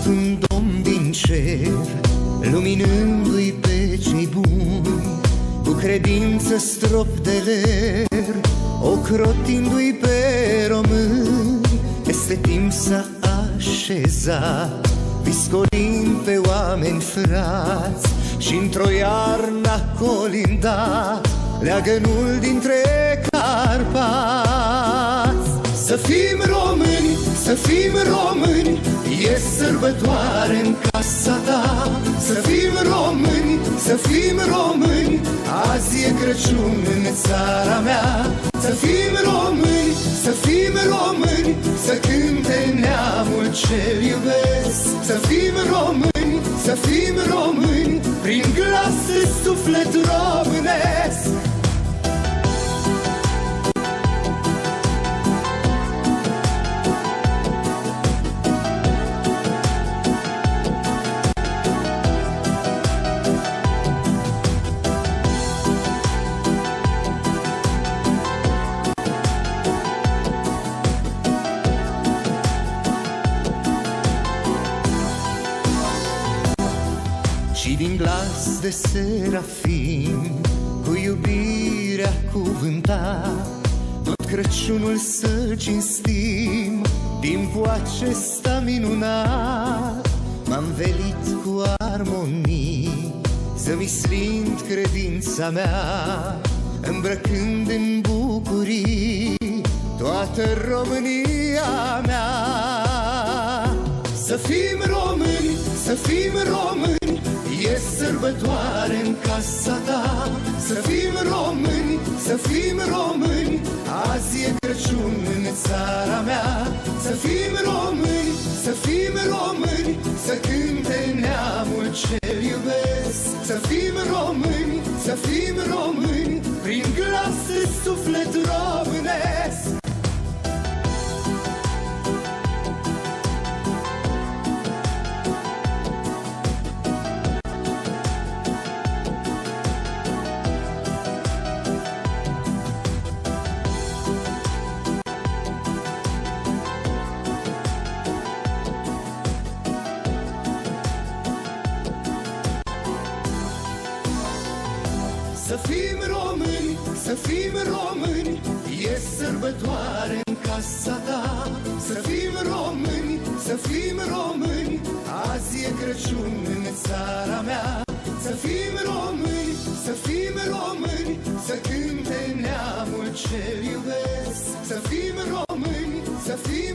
un domn din cer, luminându-i pe cei buni, cu credință strop de ler, ocrotindu-i pe români. Peste timp s-a așezat, viscolind pe oameni frați, și într-o iarnă a colindat leagănul dintre Carpați. Să fim români, să fim români, e sărbătoare în casa ta. Să fim români, să fim români, azi e Crăciun în țara mea. Să fim români, să fim români, să cânte neamul ce-l iubesc. Să fim români, să fim români, prin glas de suflet românesc. Și din glas de serafim, cu iubirea cuvântat, tot Crăciunul să cinstim, timpul acesta minunat. M-am velit cu armonii, să-mi slind credința mea, îmbrăcând în bucurii toată România mea. Să fim români, să fim români, e sărbătoare în casa ta. Să fim români, să fim români, azi e Crăciun în țara mea. Să fim români, să fim români, să cânte neamul ce-l iubesc. Să fim români, să fim români, prin glas de suflet românesc. Să fim români, să fim români, e sărbătoare în casa ta. Să fim români, să fim români, azi e Crăciun în țara mea. Să fim români, să fim români, să cânte neamul ce-l iubesc. Să fim români, să fim